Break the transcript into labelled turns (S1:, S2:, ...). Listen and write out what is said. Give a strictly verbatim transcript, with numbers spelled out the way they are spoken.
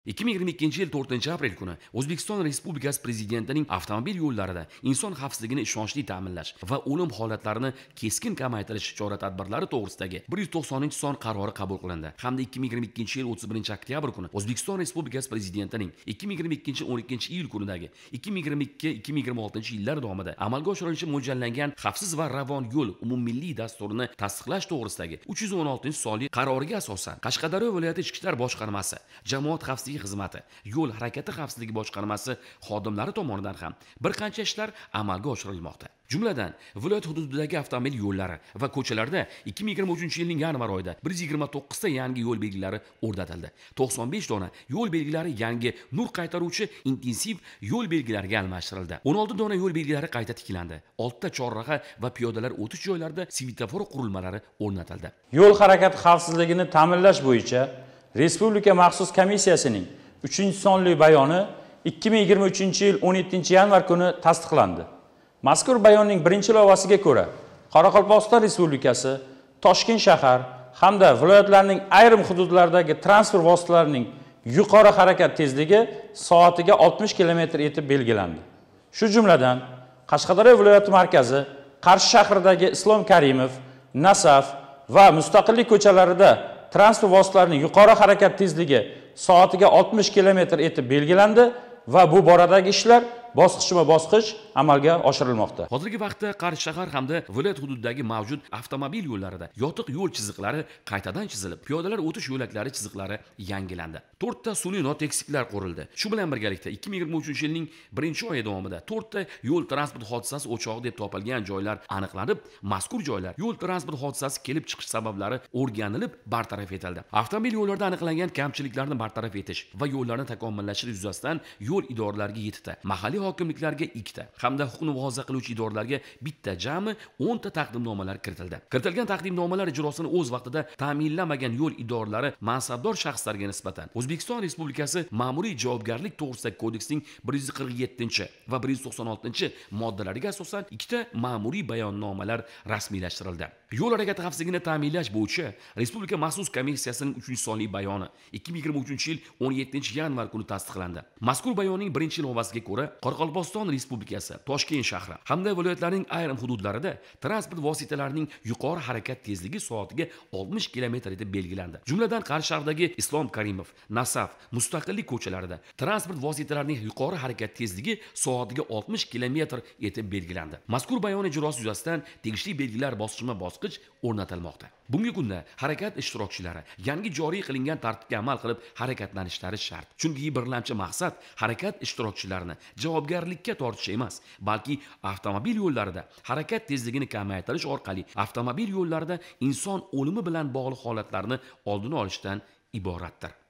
S1: ikki ming yigirma ikkinchi yil to'rtinchi aprel kuni O'zbekiston Respublikasi Prezidentining avtomobil yo'llarida inson xavfsizligini ishonchli ta'minlash va o'lim holatlarini keskin kamaytirish chora-tadbirlari to'g'risidagi bir yuz to'qsoninchi son qarori qabul qilindi hamda ikki ming yigirma ikkinchi yil o'ttiz birinchi oktyabr kuni O'zbekiston Respublikasi Prezidentining ikki ming yigirma ikkinchi o'n ikkinchi iyul kunidagi ikki ming yigirma ikki ikki ming yigirma oltinchi yillar davomida amalga oshirilishi mo'ljallangan xavfsiz va ravon yo'l umummilliy dasturini tasdiqlash to'g'risidagi uch yuz o'n oltinchi sonli qaroriga asosan Qashqadaryo viloyati Ichki ishlar boshqarmasi, jamoat xavfsizligi xizmati, yo'l harakati xavfsizligi boshqarmasi xodimlari tomonidan ham bir qancha ishlar amalga oshirilmoqda. Jumladan, viloyat hududidagi avtomobil yo'llari va ko'chalarda ikki ming yigirma uchinchi yilning yanvar oyida bir yuz yigirma to'qqiz ta yangi yo'l belgilari o'rnatildi. to'qson besh dona yo'l belgilari yangi nur qaytaruvchi intensiv yo'l belgilariga almashtirildi. o'n olti dona yo'l belgilari qayta tiklandi. olti ta chorraha va piyodalar o'tish joylarida svetofor qurilmalari o'rnatildi.
S2: Yo'l harakati xavfsizligini ta'minlash bo'yicha Respublika maxsus komissiyasining uchinchi sonli bayoni ikki ming yigirma uchinchi yil o'n yettinchi yanvar kuni tasdiqlandi. Mazkur bayonning birinchi loyihasiga ko'ra, Qoraqalpog'iston Respublikasi, Toshkent shahar hamda viloyatlarning ayrim hududlaridagi transport vositalarining yuqori harakat tezligi soatiga oltmish kilometr etib belgilandi. Shu jumladan Qashqadaryo viloyati markazi, Qarshi shahridagi Islom Karimov, Nasaf va Mustaqillik ko'chalarida transport vositalarining yuqori harakat tezligi soatiga oltmish kilometr etib belgilandi va bu boradagi ishlar bosqichma-bosqich amalga oshirilmoqda.
S1: Hozirgi vaqtda Qarshi shahar hamda viloyat hududidagi mavjud avtomobil yo'llarida yotiq yo'l chiziqlari qaytadan chizilib, piyodalar o'tish yo'laklari chiziqlari yangilandi. to'rt ta sun'iy notekisliklar qurildi. Shu bilan birgalikda ikki ming yigirma uchinchi yilning birinchi oyi davomida to'rt ta yo'l transport hodisasi o'chog'i deb topilgan joylar aniqlanib, mazkur joylar yo'l transport hodisasi kelib chiqish sabablari o'rganilib, bartaraf etildi. Avtomobil yo'llarida aniqlangan kamchiliklarni bartaraf etish va yo'llarni takomillashtirish yuzasidan yo'l idoralariga yettita, mahalliy hokimliklarga ikkita hamda huquqni muhofaza qiluvchi idoralarga bitta jami o'n ta taqdimnomalar kiritildi. Kiritilgan taqdimnomalar ijrosini o'z vaqtida ta'minlamagan yo'l idoralari mansabdor shaxslarga nisbatan O'zbekiston Respublikasi Ma'muriy javobgarlik to'g'risidagi kodeksning bir yuz qirq yettinchi va bir yuz to'qson oltinchi moddalariga asosan ikkita ma'muriy bayonnomalar rasmiylashtirildi. Yo'l harakati xavfsizligini ta'minlash bo'yicha Respublika maxsus komissiyasining uchinchi sonli bayoni ikki ming yigirma uchinchi yil o'n yettinchi yanvar kuni tasdiqlandi. Mazkur bayonning birinchi loyihasiga ko'ra, Qoraqalpog'iston Respublikasi, Toshkent shahri hamda viloyatlarning ayrim hududlarida transport vositalarining yuqori harakat tezligi soatiga oltmish kilometr etib belgilandi. Jumladan Qarshi shahridagi Islom Karimov, Nasaf, Mustaqillik ko'chalarida transport vositalarining yuqori harakat tezligi soatiga oltmish kilometr etib belgilandi. Mazkur bayon ijrosi yuzasidan tegishli belgilar bosqichma-bosqich o'rnatilmoqda. Bunga kunda harakat ishtirokchilari yangi joriy qilingan tartibga amal qilib harakatlanishlari shart. Chunki birlamchi maqsad harakat ishtirokchilarini javobgarlikka tortish emas, balki avtomobil yo'llarida harakat tezligini kamaytirish orqali avtomobil yo'llarida inson o'limi bilan bog'liq holatlarni oldini olishdan iboratdir.